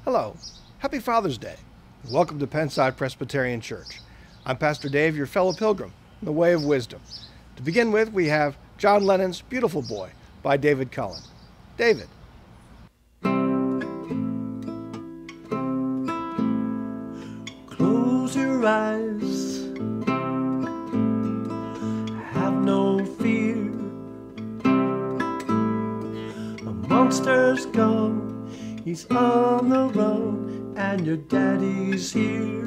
Hello, happy Father's Day, and welcome to Pennside Presbyterian Church. I'm Pastor Dave, your fellow pilgrim in the way of wisdom. To begin with, we have John Lennon's Beautiful Boy by David Cullen. David. Close your eyes, have no fear. A monster's gone, he's on the run, and your daddy's here.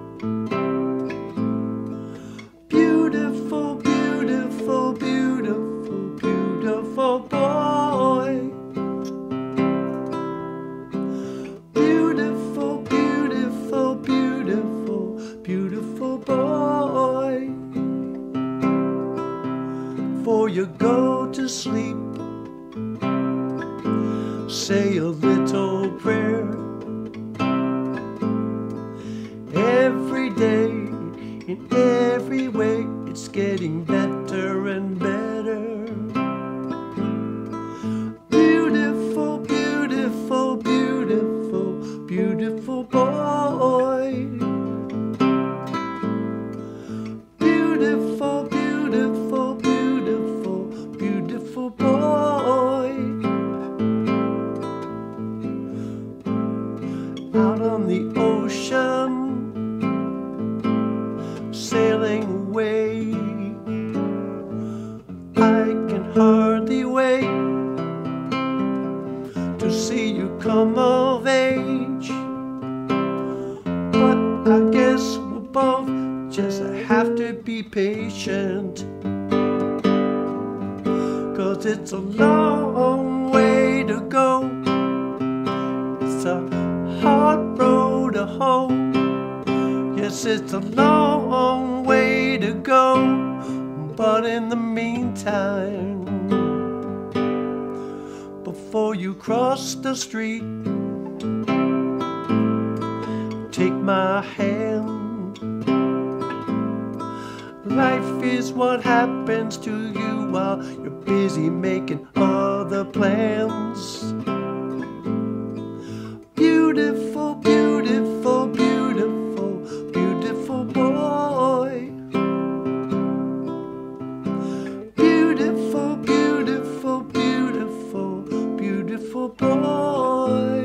Beautiful, beautiful, beautiful, beautiful boy. Beautiful, beautiful, beautiful, beautiful boy. Before you go to sleep, say a little prayer. Every day, in every way, it's getting better and better. Beautiful, beautiful, beautiful, beautiful boy. Beautiful, beautiful, beautiful, beautiful boy. Out on the ocean, sailing away, I can hardly wait to see you come of age. But I guess we'll both just have to be patient, 'cause it's a long way to go. It's a hard road to hoe. Yes, it's a long way to go, but in the meantime, before you cross the street, take my hand. Life is what happens to you while you're busy making other plans. Beautiful, beautiful, beautiful, beautiful boy. Beautiful, beautiful, beautiful, beautiful boy.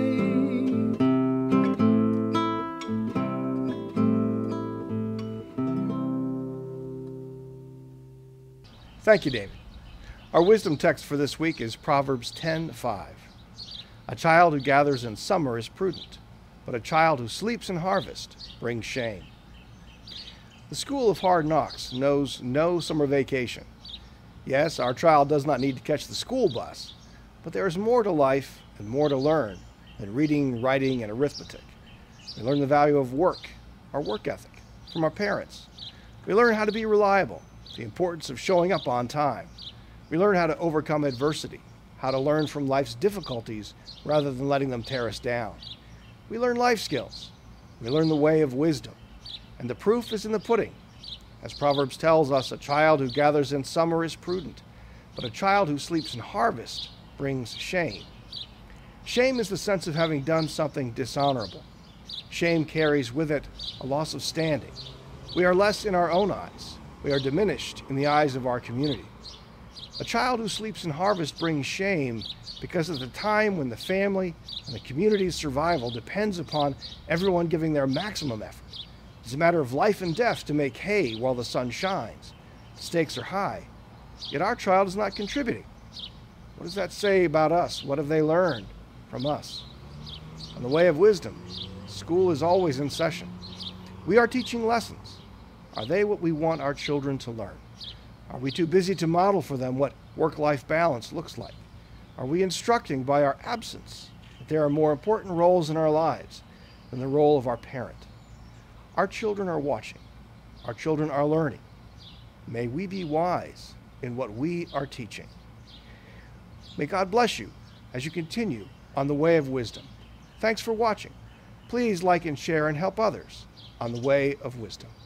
Thank you, David. Our wisdom text for this week is Proverbs 10:5. A child who gathers in summer is prudent, but a child who sleeps in harvest brings shame. The school of hard knocks knows no summer vacation. Yes, our child does not need to catch the school bus, but there is more to life and more to learn than reading, writing, and arithmetic. We learn the value of work, our work ethic, from our parents. We learn how to be reliable, the importance of showing up on time. We learn how to overcome adversity, how to learn from life's difficulties rather than letting them tear us down. We learn life skills. We learn the way of wisdom. And the proof is in the pudding. As Proverbs tells us, a child who gathers in summer is prudent, but a child who sleeps in harvest brings shame. Shame is the sense of having done something dishonorable. Shame carries with it a loss of standing. We are less in our own eyes. We are diminished in the eyes of our community. A child who sleeps in harvest brings shame because at the time when the family and the community's survival depends upon everyone giving their maximum effort. It's a matter of life and death to make hay while the sun shines. The stakes are high, yet our child is not contributing. What does that say about us? What have they learned from us? On the way of wisdom, school is always in session. We are teaching lessons. Are they what we want our children to learn? Are we too busy to model for them what work-life balance looks like? Are we instructing by our absence that there are more important roles in our lives than the role of our parent? Our children are watching. Our children are learning. May we be wise in what we are teaching. May God bless you as you continue on the way of wisdom. Thanks for watching. Please like and share and help others on the way of wisdom.